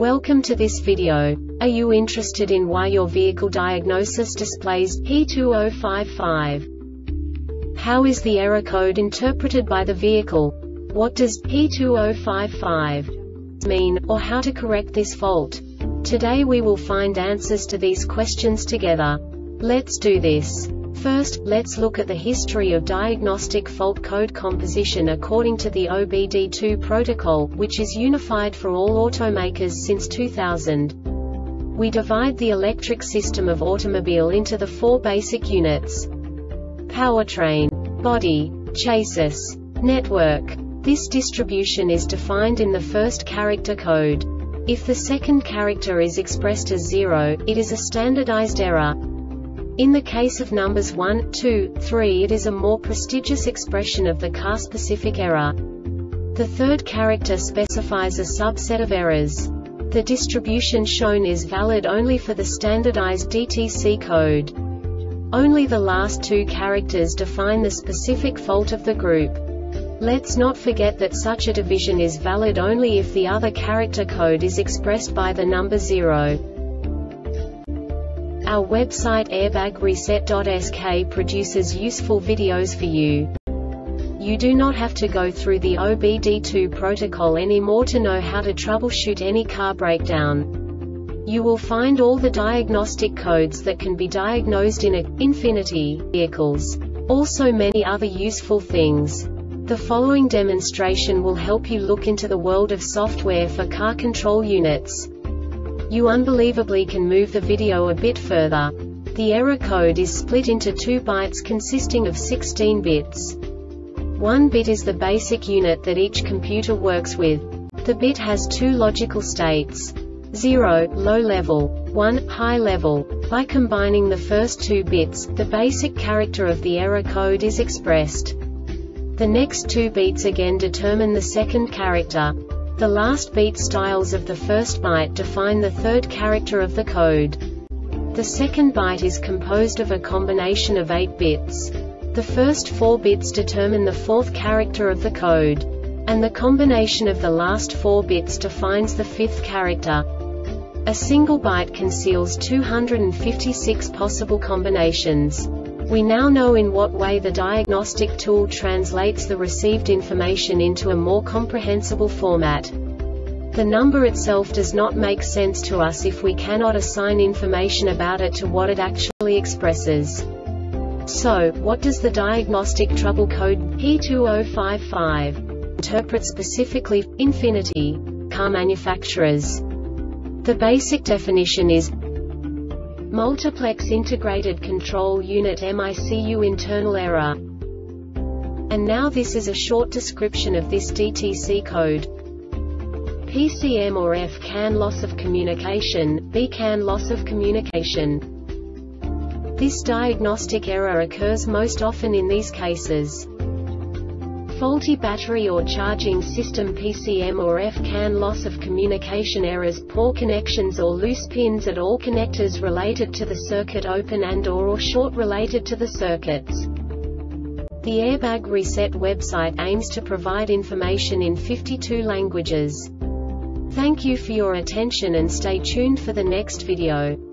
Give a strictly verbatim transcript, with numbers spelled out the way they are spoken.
Welcome to this video. Are you interested in why your vehicle diagnosis displays P two zero five five? How is the error code interpreted by the vehicle? What does P two zero five five mean, or how to correct this fault? Today we will find answers to these questions together. Let's do this. First, let's look at the history of diagnostic fault code composition according to the O B D two protocol, which is unified for all automakers since two thousand. We divide the electric system of automobile into the four basic units: powertrain, body, chassis, network. This distribution is defined in the first character code. If the second character is expressed as zero, it is a standardized error. In the case of numbers one, two, three, it is a more prestigious expression of the car-specific error. The third character specifies a subset of errors. The distribution shown is valid only for the standardized D T C code. Only the last two characters define the specific fault of the group. Let's not forget that such a division is valid only if the other character code is expressed by the number zero. Our website airbag reset dot S K produces useful videos for you. You do not have to go through the O B D two protocol anymore to know how to troubleshoot any car breakdown. You will find all the diagnostic codes that can be diagnosed in a Infiniti vehicles. Also many other useful things. The following demonstration will help you look into the world of software for car control units. You unbelievably can move the video a bit further. The error code is split into two bytes consisting of sixteen bits. One bit is the basic unit that each computer works with. The bit has two logical states: zero, low level, one, high level. By combining the first two bits, the basic character of the error code is expressed. The next two beats again determine the second character. The last beat styles of the first byte define the third character of the code. The second byte is composed of a combination of eight bits. The first four bits determine the fourth character of the code. And the combination of the last four bits defines the fifth character. A single byte conceals two hundred fifty-six possible combinations. We now know in what way the diagnostic tool translates the received information into a more comprehensible format. The number itself does not make sense to us if we cannot assign information about it to what it actually expresses. So, what does the diagnostic trouble code P two zero five five interpret specifically for Infiniti car manufacturers? The basic definition is Multiplex Integrated Control Unit M I C U internal error. And now this is a short description of this D T C code. P C M or F C A N loss of communication, B C A N loss of communication. This diagnostic error occurs most often in these cases: faulty battery or charging system, P C M or F C A N loss of communication errors, poor connections or loose pins at all connectors related to the circuit, open and or, or short related to the circuits. The Airbag Reset website aims to provide information in fifty-two languages. Thank you for your attention and stay tuned for the next video.